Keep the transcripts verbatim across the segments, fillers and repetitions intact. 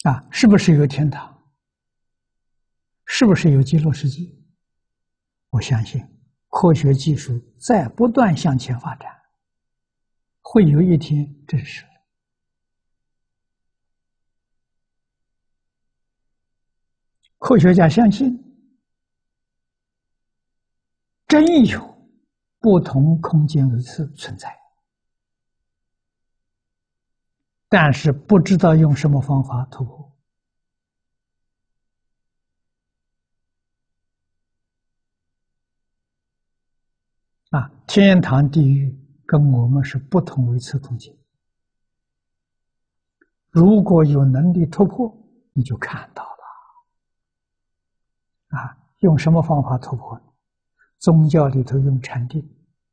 啊，是不是有天堂？是不是有极乐世界？我相信科学技术在不断向前发展，会有一天证实。科学家相信真有不同空间维次存在，但是不知道用什么方法突破。啊，天堂、地狱跟我们是不同维次空间。如果有能力突破，你就看到了。啊，用什么方法突破？宗教里头用禅定，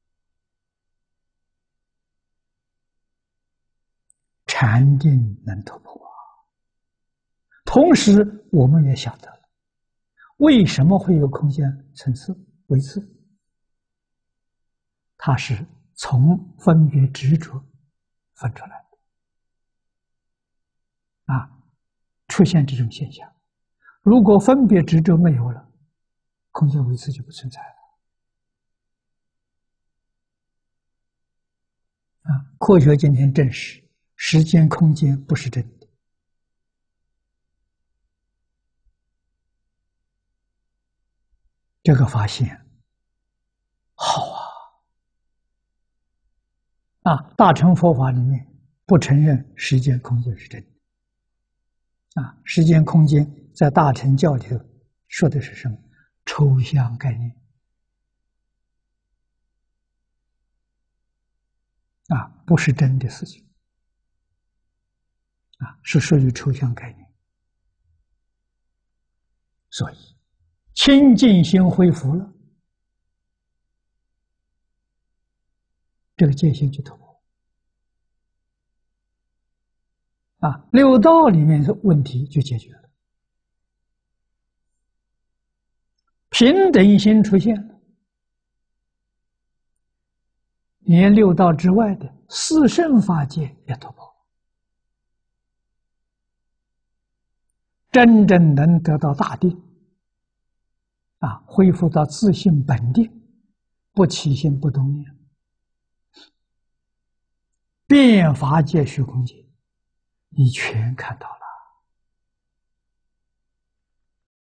禅定能突破。同时，我们也晓得了，为什么会有空间层次维次？它是从分别执着分出来的，啊，出现这种现象。如果分别执着没有了，空间维次就不存在了。啊，科学今天证实，时间空间不是真的。这个发现好啊！啊，大乘佛法里面不承认时间空间是真的。啊，时间空间在大乘教里头说的是什么？抽象概念。啊，不是真的事情。啊，是属于抽象概念。所以，清净心恢复了，这个界限就突破。啊，六道里面的问题就解决了，平等心出现了，连六道之外的四圣法界也突破，真正能得到大定，啊，恢复到自性本定，不起心不动念，变法界虚空界，你全看到了。